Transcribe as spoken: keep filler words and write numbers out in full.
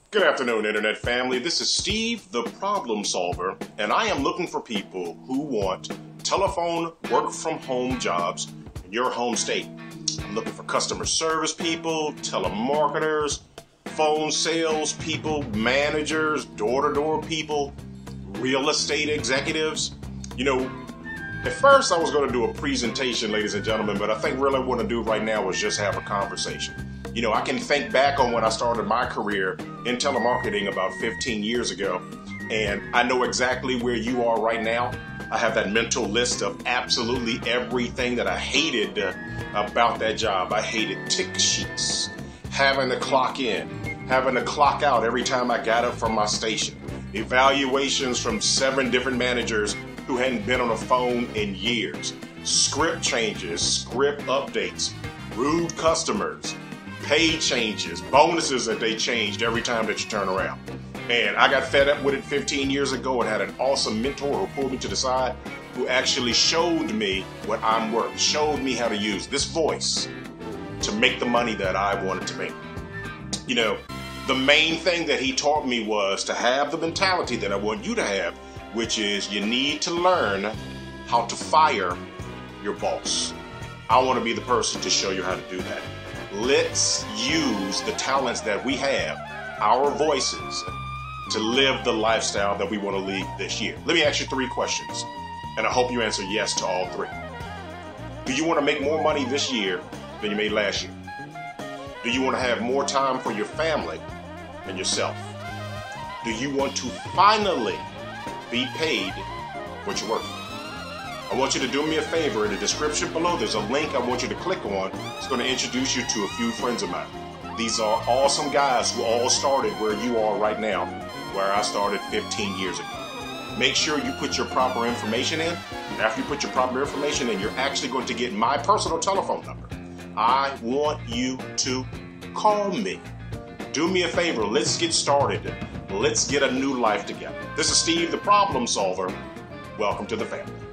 Good afternoon, Internet family. This is Steve, the problem solver, and I am looking for people who want telephone work from home jobs in your home state. I'm looking for customer service people, telemarketers, phone sales people, managers, door-to-door people, real estate executives. You know, at first I was going to do a presentation, ladies and gentlemen, but I think really what I want to do right now is just have a conversation. You know, I can think back on when I started my career in telemarketing about fifteen years ago, and I know exactly where you are right now. I have that mental list of absolutely everything that I hated uh, about that job. I hated tick sheets, having to clock in, having to clock out every time I got up from my station, evaluations from seven different managers who hadn't been on the phone in years, script changes, script updates, rude customers, pay changes, bonuses that they changed every time that you turn around. And I got fed up with it fifteen years ago and had an awesome mentor who pulled me to the side, who actually showed me what I'm worth, showed me how to use this voice to make the money that I wanted to make. You know, the main thing that he taught me was to have the mentality that I want you to have, which is you need to learn how to fire your boss. I want to be the person to show you how to do that. Let's use the talents that we have, our voices, to live the lifestyle that we want to lead this year. Let me ask you three questions, and I hope you answer yes to all three. Do you want to make more money this year than you made last year? Do you want to have more time for your family and yourself? Do you want to finally be paid what you're worth? I want you to do me a favor. In the description below, there's a link I want you to click on. It's going to introduce you to a few friends of mine. These are awesome guys who all started where you are right now, where I started fifteen years ago. Make sure you put your proper information in. After you put your proper information in, you're actually going to get my personal telephone number. I want you to call me. Do me a favor. Let's get started. Let's get a new life together. This is Steve, the problem solver. Welcome to the family.